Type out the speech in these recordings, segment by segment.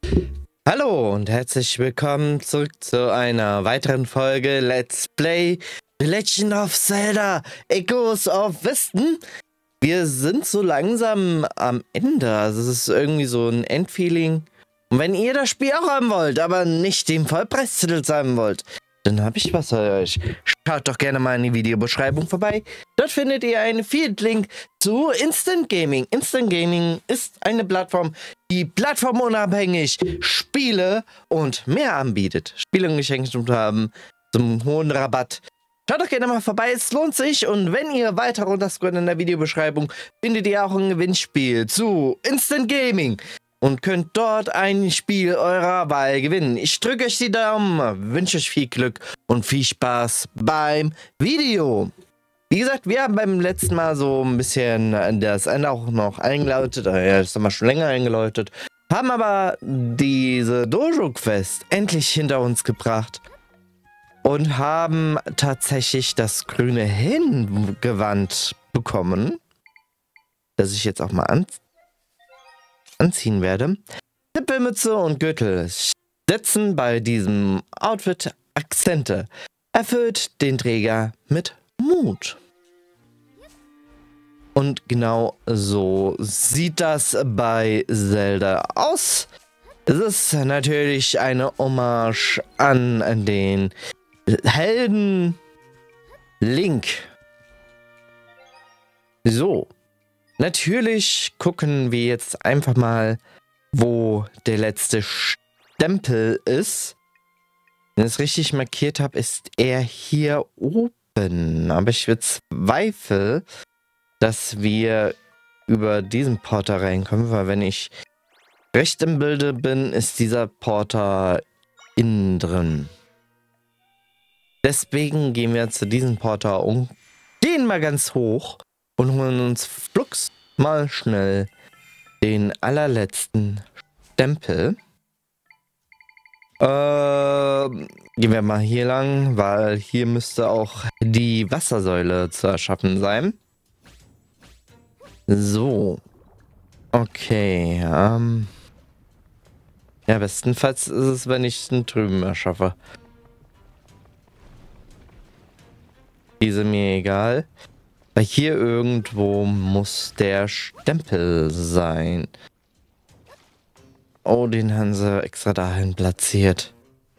Hallo und herzlich willkommen zurück zu einer weiteren Folge Let's Play The Legend of Zelda Echoes of Wisdom. Wir sind so langsam am Ende, also es ist irgendwie so ein Endfeeling. Und wenn ihr das Spiel auch haben wollt, aber nicht den Vollpreistitel haben wollt, dann habe ich was für euch. Schaut doch gerne mal in die Videobeschreibung vorbei. Dort findet ihr einen Feed-Link zu Instant Gaming. Instant Gaming ist eine Plattform, die plattformunabhängig Spiele und mehr anbietet. Spiele und Geschenke haben zum hohen Rabatt. Schaut doch gerne mal vorbei, es lohnt sich. Und wenn ihr weiter runterscrollt in der Videobeschreibung, findet ihr auch ein Gewinnspiel zu Instant Gaming. Und könnt dort ein Spiel eurer Wahl gewinnen. Ich drücke euch die Daumen, wünsche euch viel Glück und viel Spaß beim Video. Wie gesagt, wir haben beim letzten Mal so ein bisschen das Ende auch noch eingeläutet. Ja, das haben wir schon länger eingeläutet. Haben aber diese Dojo-Quest endlich hinter uns gebracht. Und haben tatsächlich das grüne Hirngewand bekommen. Das ich jetzt auch mal anziehen werde. Zipfelmütze und Gürtel setzen bei diesem Outfit Akzente. Erfüllt den Träger mit Mut. Und genau so sieht das bei Zelda aus. Es ist natürlich eine Hommage an den Helden Link. So. Natürlich gucken wir jetzt einfach mal, wo der letzte Stempel ist. Wenn ich es richtig markiert habe, ist er hier oben. Aber ich bezweifle, dass wir über diesen Porter reinkommen, weil wenn ich recht im Bilde bin, ist dieser Porter innen drin. Deswegen gehen wir zu diesem Porter und gehen mal ganz hoch. Und holen uns flugs mal schnell den allerletzten Stempel. Gehen wir mal hier lang, weil hier müsste auch die Wassersäule zu erschaffen sein. So. Okay. Ja, bestenfalls ist es, wenn ich es drüben erschaffe. Diese mir egal. Weil hier irgendwo muss der Stempel sein. Oh, den haben sie extra dahin platziert.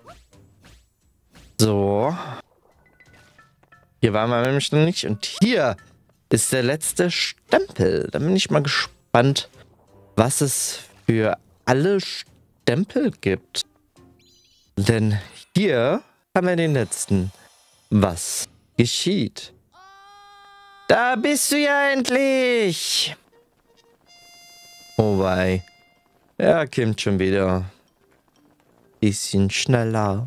So. Hier waren wir nämlich noch nicht. Und hier ist der letzte Stempel. Da bin ich mal gespannt, was es für alle Stempel gibt. Denn hier haben wir den letzten. Was geschieht? Da bist du ja endlich! Oh wei. Er kommt schon wieder. Bisschen schneller.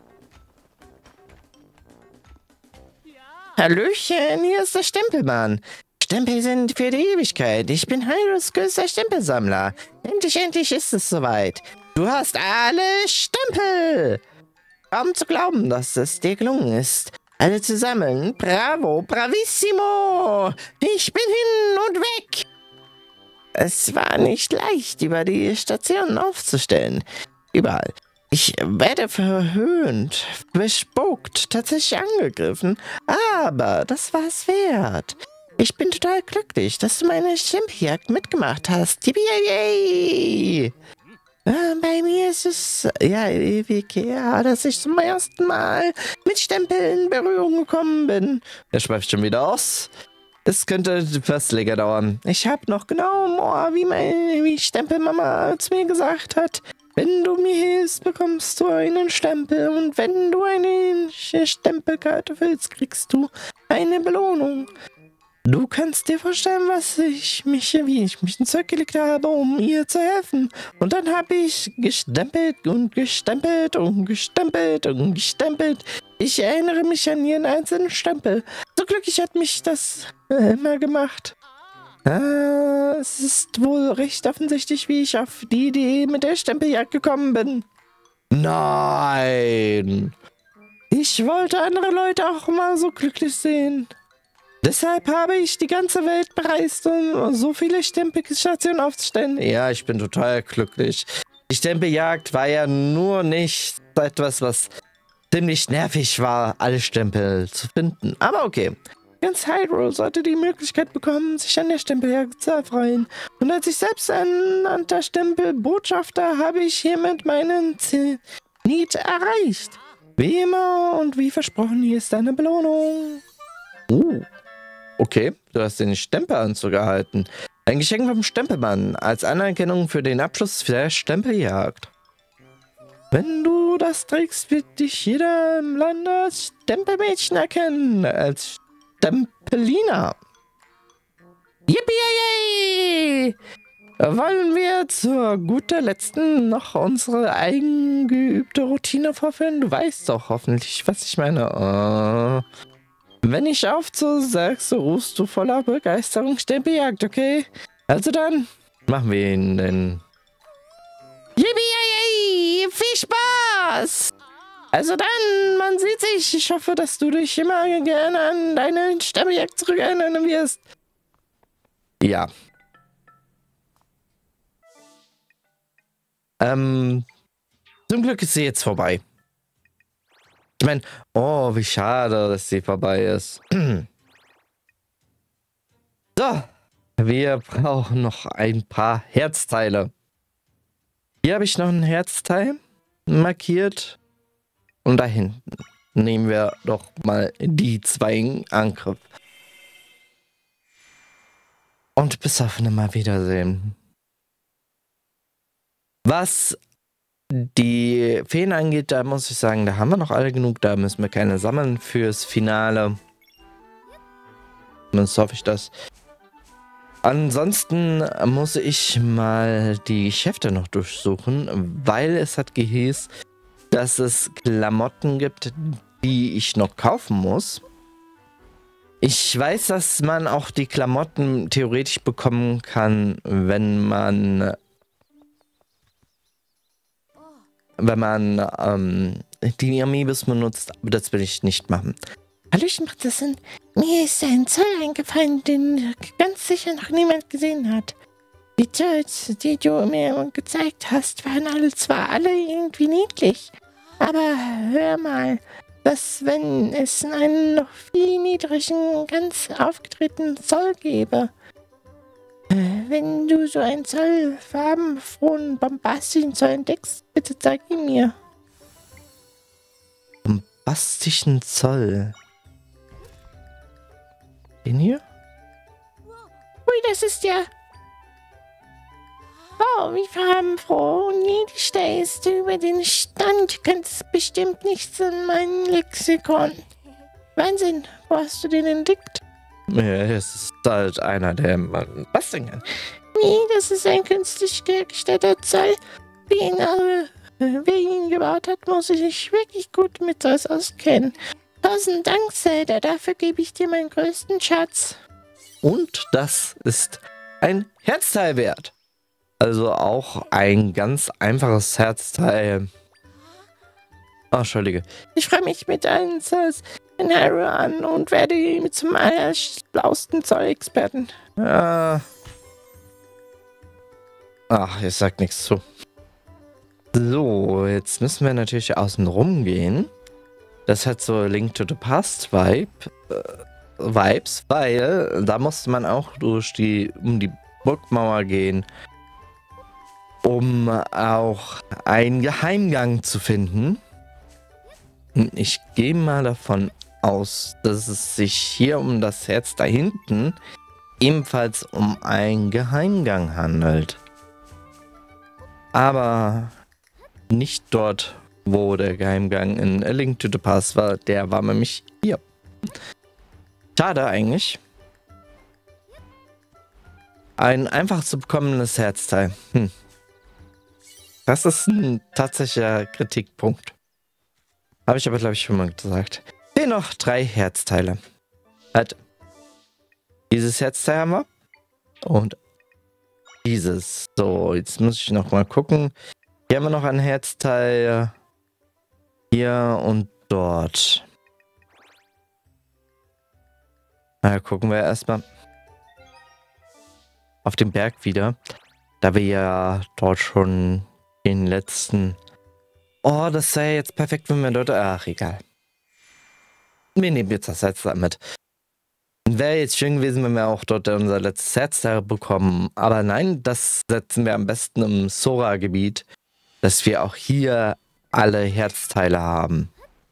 Hallöchen, hier ist der Stempelmann. Stempel sind für die Ewigkeit. Ich bin Hyrule's größter Stempelsammler. Endlich ist es soweit. Du hast alle Stempel! Kaum zu glauben, dass es dir gelungen ist, alle zu sammeln. Bravo, bravissimo! Ich bin hin und weg! Es war nicht leicht, über die Stationen aufzustellen. Überall. Ich werde verhöhnt, bespuckt, tatsächlich angegriffen. Aber das war es wert. Ich bin total glücklich, dass du meine Stempeljagd mitgemacht hast. Yippie! Bei mir ist es ja ewig her, dass ich zum ersten Mal mit Stempel in Berührung gekommen bin. Er schweift schon wieder aus. Es könnte fast länger dauern. Ich habe noch genau im Ohr, wie Stempelmama zu mir gesagt hat. Wenn du mir hilfst, bekommst du einen Stempel. Und wenn du eine Stempelkarte willst, kriegst du eine Belohnung. Du kannst dir vorstellen, wie ich mich ins Zeug gelegt habe, um ihr zu helfen. Und dann habe ich gestempelt und gestempelt und gestempelt und gestempelt. Ich erinnere mich an jeden einzelnen Stempel. So glücklich hat mich das immer gemacht. Es ist wohl recht offensichtlich, wie ich auf die Idee mit der Stempeljagd gekommen bin. Nein! Ich wollte andere Leute auch mal so glücklich sehen. Deshalb habe ich die ganze Welt bereist, um so viele Stempelstationen aufzustellen. Ja, ich bin total glücklich. Die Stempeljagd war ja nur nicht etwas, was ziemlich nervig war, alle Stempel zu finden. Aber okay. Ganz Hyrule sollte die Möglichkeit bekommen, sich an der Stempeljagd zu erfreuen. Und als ich selbst ernannter Stempelbotschafter habe ich hiermit meinen Zenit erreicht. Wie immer und wie versprochen, hier ist deine Belohnung. Okay, du hast den Stempelanzug erhalten. Ein Geschenk vom Stempelmann als Anerkennung für den Abschluss der Stempeljagd. Wenn du das trägst, wird dich jeder im Land als Stempelmädchen erkennen, als Stempelina. Yippie! Wollen wir zur guter Letzten noch unsere eingeübte Routine vorführen? Du weißt doch hoffentlich, was ich meine. Wenn ich aufzu sagst, so rufst du voller Begeisterung Stempeljagd, okay? Also dann machen wir ihn denn. Yippie! Viel Spaß! Also dann, man sieht sich. Ich hoffe, dass du dich immer gerne an deine Stempeljagd zurückerinnern wirst. Ja. Zum Glück ist sie jetzt vorbei. Ich meine, oh, wie schade, dass sie vorbei ist. So, wir brauchen noch ein paar Herzteile. Hier habe ich noch ein Herzteil markiert. Und da hinten nehmen wir doch mal die 2 in Angriff. Und bis auf Nimmerwiedersehen. Was die Feen angeht, da muss ich sagen, da haben wir noch alle genug. Da müssen wir keine sammeln fürs Finale. Zumindest hoffe ich das. Ansonsten muss ich mal die Geschäfte noch durchsuchen, weil es hat gehießen, dass es Klamotten gibt, die ich noch kaufen muss. Ich weiß, dass man auch die Klamotten theoretisch bekommen kann, wenn man die Amiibos benutzt, aber das will ich nicht machen. Hallöchen, Prinzessin. Mir ist ein Zoll eingefallen, den ganz sicher noch niemand gesehen hat. Die Zolls, die du mir gezeigt hast, waren zwar alle irgendwie niedlich, aber hör mal, was, wenn es einen noch viel niedrigen, ganz aufgetretenen Zoll gäbe? Wenn du so einen Zoll farbenfrohen, bombastischen Zoll entdeckst, bitte zeig ihn mir. Bombastischen Zoll? Den hier? Ui, das ist ja... Oh, wie farbenfroh und niedlich stehst du über den Stand. Kannst bestimmt nichts in meinem Lexikon. Wahnsinn, wo hast du den entdeckt? Ja, es ist halt einer, der man basteln kann. Wie, das ist ein künstlich hergestellter Zoll. Wer ihn gebaut hat, muss sich wirklich gut mit Zolls auskennen. 1000 Dank, Zelda, dafür gebe ich dir meinen größten Schatz. Und das ist ein Herzteil wert. Also auch ein ganz einfaches Herzteil. Oh, Entschuldige. Ich freue mich mit allen Zolls in Hyrule an und werde ihn zum allerschlausten Zollexperten. Ach, ich sag nichts zu. So, jetzt müssen wir natürlich außen rum gehen. Das hat so Link to the Past Vibes, weil da musste man auch um die Burgmauer gehen, um auch einen Geheimgang zu finden. Ich gehe mal davon aus, dass es sich hier um das Herz da hinten ebenfalls um einen Geheimgang handelt. Aber nicht dort, wo der Geheimgang in A Link to the Past war. Der war nämlich hier. Schade eigentlich. Ein einfach zu bekommenes Herzteil. Das ist ein tatsächlicher Kritikpunkt. Habe ich aber, glaube ich, schon mal gesagt. Hier noch 3 Herzteile. Halt. Dieses Herzteil haben wir. Und dieses. So, jetzt muss ich noch mal gucken. Hier haben wir noch ein Herzteil. Hier und dort. Na, gucken wir erstmal auf den Berg wieder. Da wir ja dort schon Den letzten. Oh, das wäre jetzt perfekt, wenn wir dort... Ach, egal. Wir nehmen jetzt das Herzteil mit. Wäre jetzt schön gewesen, wenn wir auch dort unser letztes Herzteil bekommen. Aber nein, das setzen wir am besten im Sora-Gebiet, dass wir auch hier alle Herzteile haben.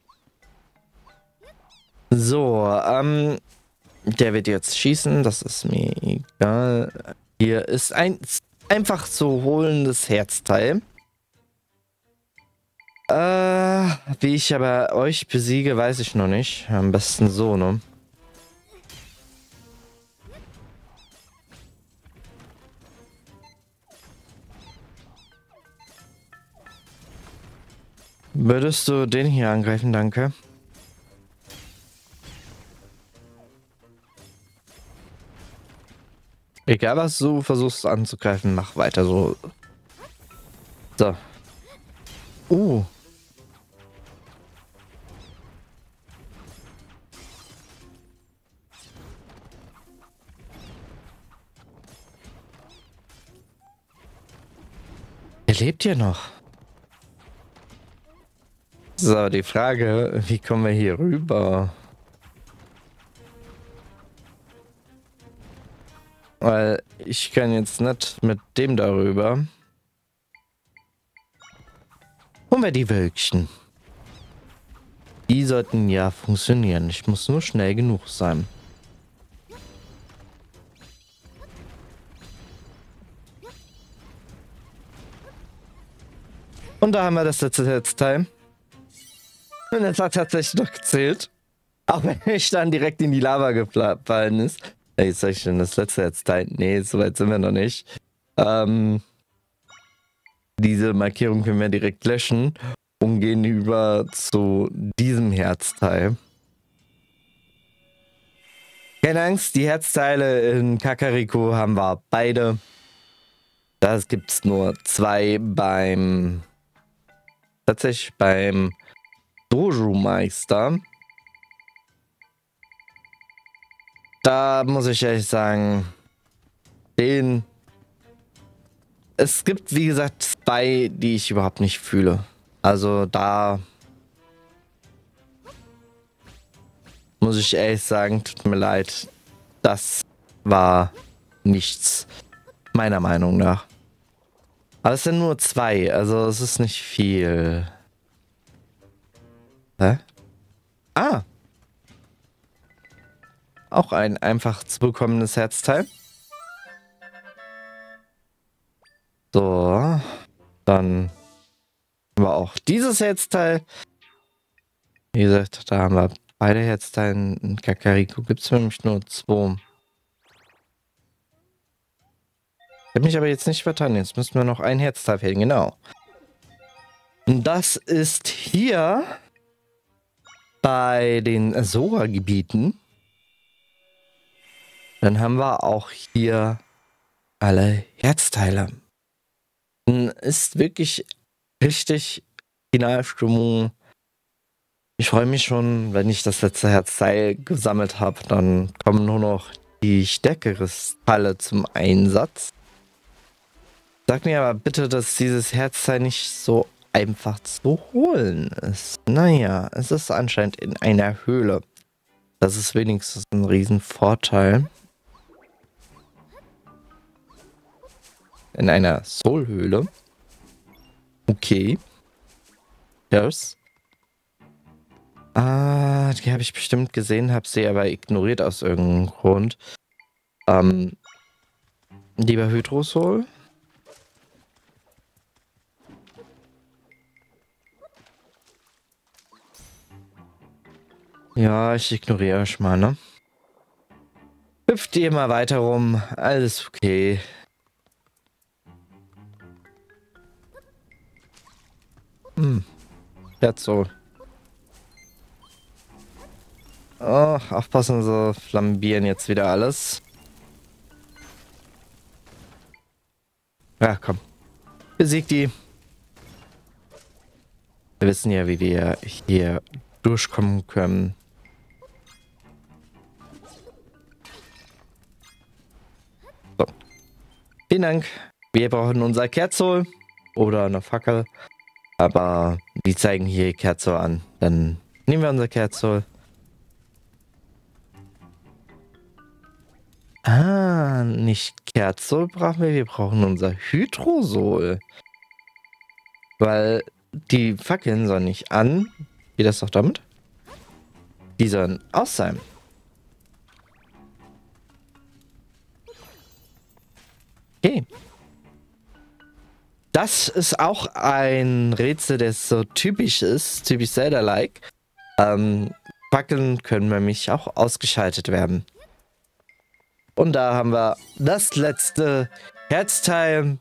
So, der wird jetzt schießen, das ist mir egal. Hier ist ein einfach zu holendes Herzteil. Wie ich aber euch besiege, weiß ich noch nicht. Am besten so, ne? Würdest du den hier angreifen, danke. Egal was du versuchst anzugreifen, mach weiter so. So. Er lebt ja noch. So, die Frage, wie kommen wir hier rüber? Weil ich kann jetzt nicht mit dem darüber. Holen wir die Wölkchen. Die sollten ja funktionieren. Ich muss nur schnell genug sein. Und da haben wir das letzte Herzteil. Und es hat tatsächlich noch gezählt. Auch wenn ich dann direkt in die Lava gefallen ist. Jetzt sag ich schon das letzte Herzteil. Nee, so weit sind wir noch nicht. Diese Markierung können wir direkt löschen und gehen über zu diesem Herzteil. Keine Angst, die Herzteile in Kakariko haben wir beide. Das gibt es nur 2 tatsächlich beim Dojo-Meister. Da muss ich ehrlich sagen, es gibt, wie gesagt, 2, die ich überhaupt nicht fühle. Also da muss ich ehrlich sagen, tut mir leid, das war nichts, meiner Meinung nach. Aber es sind nur 2, also es ist nicht viel. Hä? Ah! Auch ein einfach zu bekommendes Herzteil. So, dann haben wir auch dieses Herzteil. Wie gesagt, da haben wir beide Herzteile. In Kakariko gibt es nämlich nur 2. Ich habe mich aber jetzt nicht vertan. Jetzt müssen wir noch ein Herzteil fehlen, genau. Und das ist hier bei den Sora-Gebieten. Dann haben wir auch hier alle Herzteile. Ist wirklich richtig Finalstimmung. Ich freue mich schon, wenn ich das letzte Herzteil gesammelt habe. Dann kommen nur noch die Stärkekristalle zum Einsatz. Sag mir aber bitte, dass dieses Herzteil nicht so einfach zu holen ist. Naja, es ist anscheinend in einer Höhle. Das ist wenigstens ein Riesenvorteil. In einer Soul-Höhle. Okay. Yes. Ah, die habe ich bestimmt gesehen, habe sie aber ignoriert aus irgendeinem Grund. Lieber Hydrosol. Ja, ich ignoriere euch mal, ne? Hüpft ihr mal weiter rum. Alles okay. So. Oh, aufpassen, so flambieren jetzt wieder alles. Ja, komm. Besiegt die. Wir wissen ja, wie wir hier durchkommen können. So. Vielen Dank. Wir brauchen unser Kerzol. oder eine Fackel. Aber die zeigen hier Kerzo an. Dann nehmen wir unser Kerzo. Ah, nicht Kerzo brauchen wir brauchen unser Hydrosol. Weil die Fackeln sollen nicht an. Geht das doch damit? Die sollen aus sein. Okay. Das ist auch ein Rätsel, das so typisch ist, typisch Zelda-like. Fackeln können nämlich auch ausgeschaltet werden. Und da haben wir das letzte Herzteil.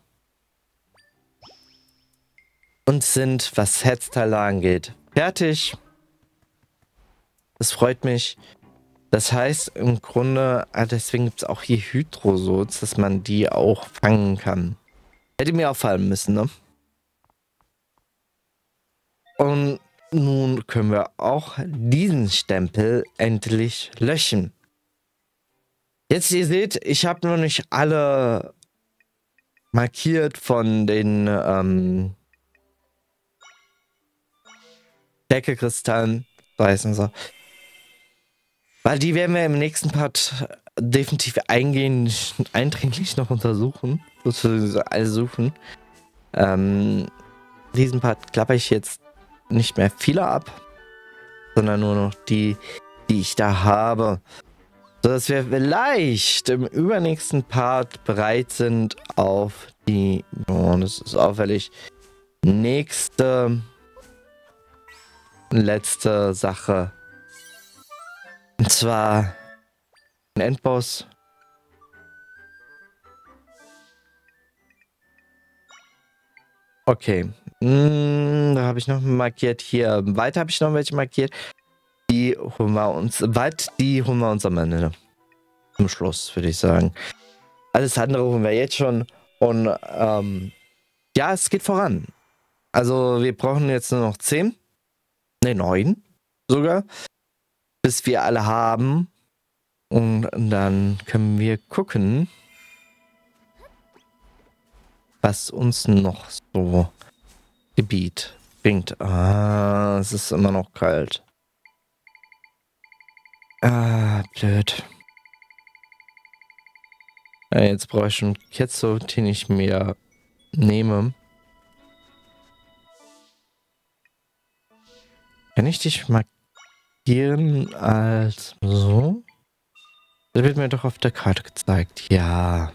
Und sind, was Herzteile angeht, fertig. Das freut mich. Das heißt im Grunde, deswegen gibt es auch hier Hydrosols, dass man die auch fangen kann. Hätte mir auffallen müssen, ne? Und nun können wir auch diesen Stempel endlich löschen. Jetzt, ihr seht, ich habe noch nicht alle markiert von den Deckelkristallen, so heißen sie. Weil die werden wir im nächsten Part definitiv eindringlich noch untersuchen. Beziehungsweise alle suchen. Diesen Part klappe ich jetzt nicht mehr viele ab. Sondern nur noch die ich da habe. Sodass wir vielleicht im übernächsten Part bereit sind auf die, oh, das ist auffällig, letzte Sache. Und zwar ein Endboss. Okay. Da habe ich noch markiert. Hier weiter habe ich noch welche markiert. Die holen wir uns am Ende. Zum Schluss, würde ich sagen. Alles andere holen wir jetzt schon. Und ja, es geht voran. Also wir brauchen jetzt nur noch 10. Ne, 9 sogar. Bis wir alle haben. Und dann können wir gucken, was uns noch so Gebiet bringt. Ah, es ist immer noch kalt. Ah, blöd. Ja, jetzt brauche ich schon Kerzo, den ich mir nehme. Kann ich dich markieren als so? Das wird mir doch auf der Karte gezeigt. Ja.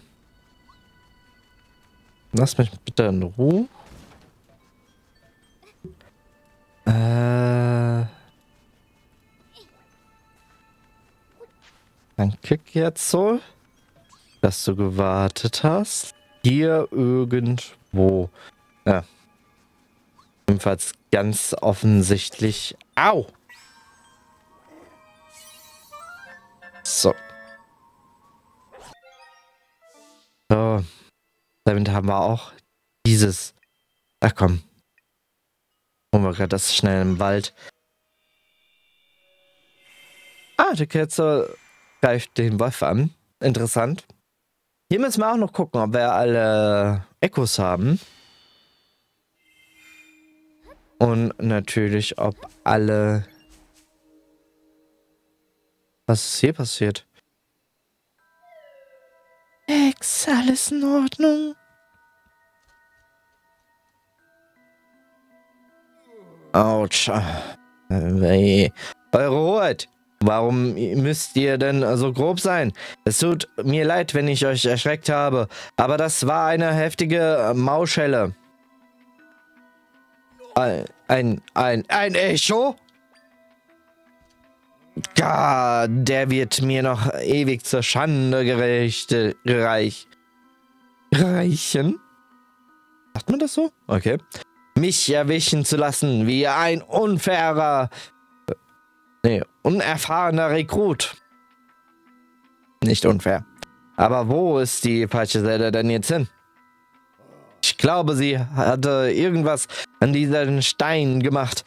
Lass mich bitte in Ruhe. Danke, Kerzo, dass du gewartet hast. Hier irgendwo. Ja. Jedenfalls ganz offensichtlich. Au! So. So. Damit haben wir auch dieses. Ach komm. Holen wir gerade das schnell im Wald. Ah, der Kerzo greift den Wolf an. Interessant. Hier müssen wir auch noch gucken, ob wir alle Echos haben. Und natürlich, ob alle... Was ist hier passiert? Ex, alles in Ordnung? Autsch. Eure Ruhe. Warum müsst ihr denn so grob sein? Es tut mir leid, wenn ich euch erschreckt habe, aber das war eine heftige Maulschelle. Ein Echo? Gott, der wird mir noch ewig zur Schande reichen. Sagt man das so? Okay. Mich erwischen zu lassen wie ein unerfahrener Rekrut. Nicht unfair. Aber wo ist die falsche Zelda denn jetzt hin? Ich glaube, sie hatte irgendwas an diesen Stein gemacht.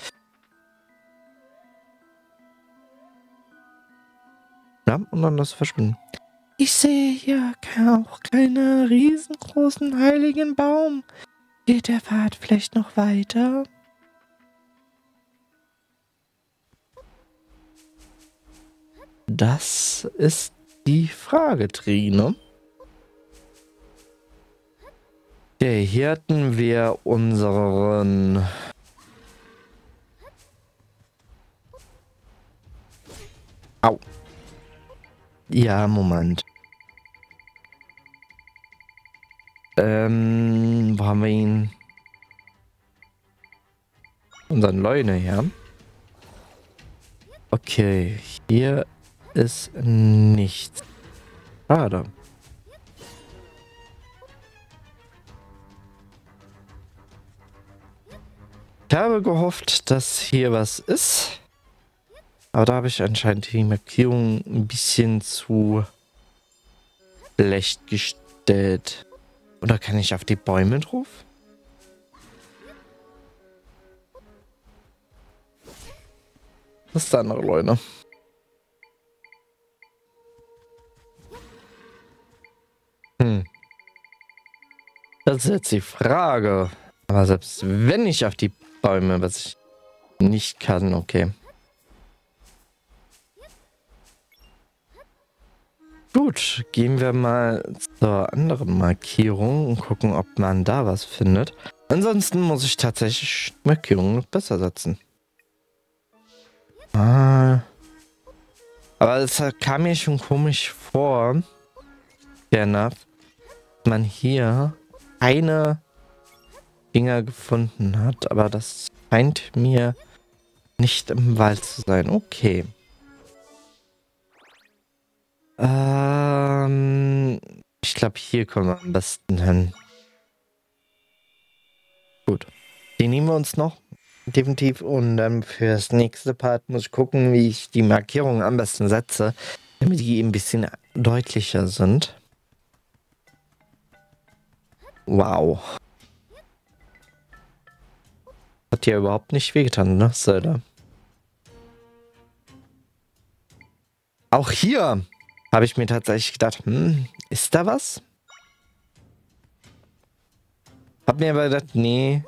Ja, und dann das verschwinden. Ich sehe hier auch keinen riesengroßen heiligen Baum. Geht der Pfad vielleicht noch weiter? Das ist die Frage, Trine. Okay, hier hatten wir unseren... Au. Ja, Moment. Wo haben wir ihn? Unseren Leune her. Okay, hier ist nichts. Schade. Ich habe gehofft, dass hier was ist. Aber da habe ich anscheinend die Markierung ein bisschen zu schlecht gestellt. Oder kann ich auf die Bäume drauf? Was ist der andere, Leute? Das ist jetzt die Frage. Aber selbst wenn ich auf die Bäume, was ich nicht kann, okay. Gut, gehen wir mal zur anderen Markierung und gucken, ob man da was findet. Ansonsten muss ich tatsächlich Markierungen besser setzen. Aber es kam mir schon komisch vor, dass man hier eine Dinger gefunden hat, aber das scheint mir nicht im Wald zu sein. Okay. Ich glaube, hier kommen wir am besten hin. Gut. Die nehmen wir uns noch. Definitiv. Und dann für das nächste Part muss ich gucken, wie ich die Markierungen am besten setze, damit die ein bisschen deutlicher sind. Wow. Hat ja überhaupt nicht wehgetan, ne, Zelda? Auch hier habe ich mir tatsächlich gedacht, ist da was? Hab mir aber gedacht, nee.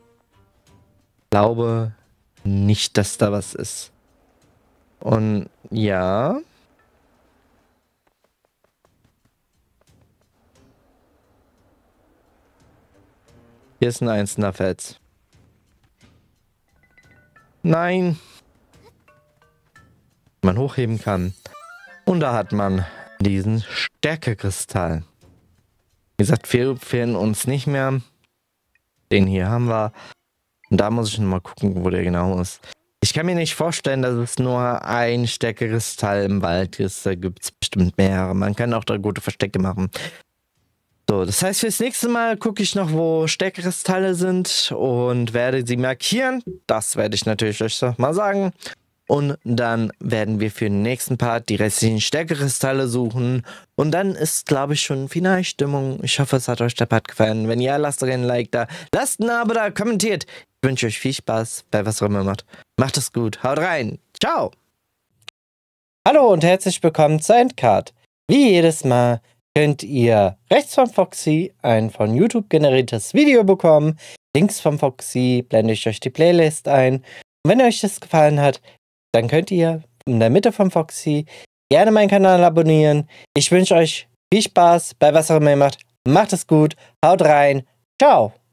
Glaube nicht, dass da was ist. Und ja. Hier ist ein einzelner Fels. Nein. Man hochheben kann. Und da hat man diesen Stärkekristall. Wie gesagt, wir fehlen uns nicht mehr. Den hier haben wir. Und da muss ich noch mal gucken, wo der genau ist. Ich kann mir nicht vorstellen, dass es nur ein Stärkekristall im Wald ist. Da gibt es bestimmt mehrere. Man kann auch da gute Verstecke machen. So, das heißt, fürs nächste Mal gucke ich noch, wo Stärkekristalle sind und werde sie markieren. Das werde ich natürlich euch mal sagen. Und dann werden wir für den nächsten Part die restlichen Stärkekristalle suchen. Und dann ist, glaube ich, schon Finalstimmung. Ich hoffe, es hat euch der Part gefallen. Wenn ja, lasst doch ein Like da. Lasst ein Abo da, kommentiert. Ich wünsche euch viel Spaß bei was auch immer macht. Macht es gut. Haut rein. Ciao. Hallo und herzlich willkommen zur Endcard. Wie jedes Mal könnt ihr rechts von Foxy ein von YouTube generiertes Video bekommen. Links von Foxy blende ich euch die Playlist ein. Und wenn euch das gefallen hat, dann könnt ihr in der Mitte von Foxy gerne meinen Kanal abonnieren. Ich wünsche euch viel Spaß bei was auch immer ihr macht. Macht es gut, haut rein, ciao!